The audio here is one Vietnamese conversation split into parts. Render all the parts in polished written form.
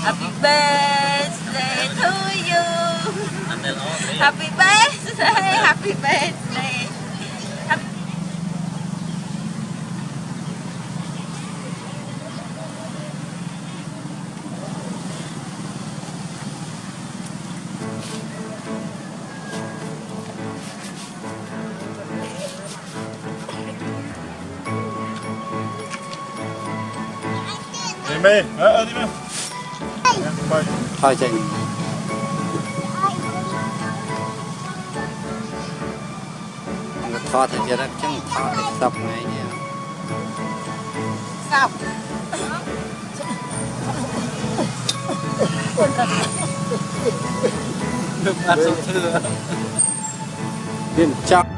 Happy birthday to you. Happy birthday, happy birthday. Đi mê, đi mê. Thôi chị. Nó thoa thì chưa đó, chẳng thoa thì sập ngay nha. Sập. Đừng ăn sông thưa. Điên chắc.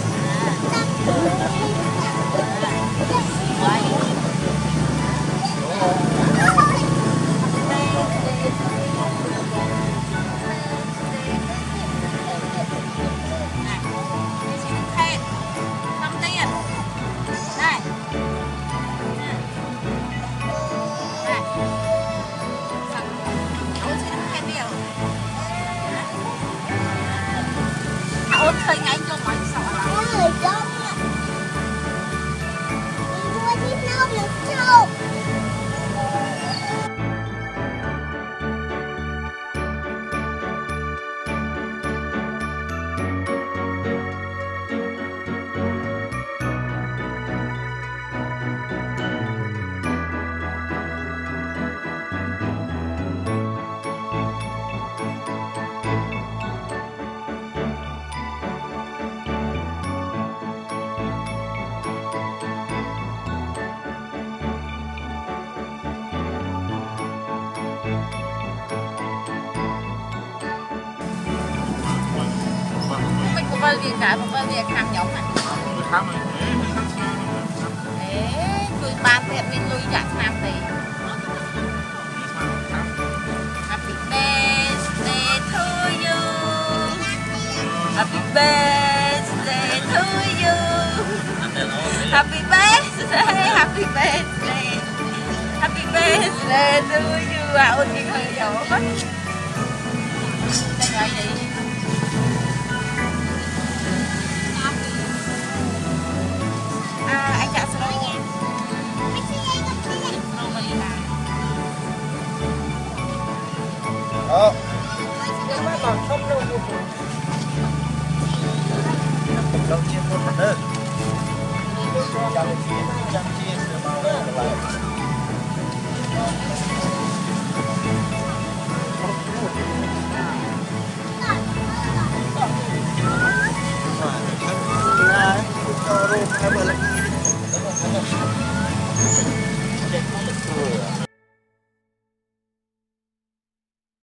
Ôn thời ngay cho mọi sợ người đông mua thịt nâu được trâu. Việc cả một việc hàng nhóm này. Đấy, tôi ban thiệt nên lui chẳng làm gì. Happy birthday to you. Happy birthday to you. Happy birthday, happy birthday. Happy birthday to you. À, ôi cái hơi dấu quá. Đây gọi gì? Anh trả số nha. Không đâu. Đâu chia một phần nữa. Chẳng chia sữa bao nhiêu là lại. Hãy subscribe cho kênh Ghiền Mì Gõ để không bỏ lỡ những video hấp dẫn.